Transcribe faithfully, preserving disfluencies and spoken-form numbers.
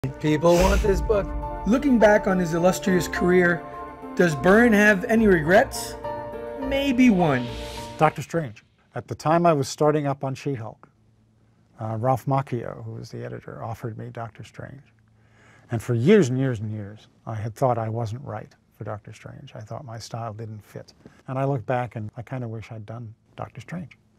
People want this book. Looking back on his illustrious career, does Byrne have any regrets? Maybe one. Doctor Strange. At the time I was starting up on She-Hulk, uh, Ralph Macchio, who was the editor, offered me Doctor Strange. And for years and years and years, I had thought I wasn't right for Doctor Strange. I thought my style didn't fit. And I look back and I kind of wish I'd done Doctor Strange.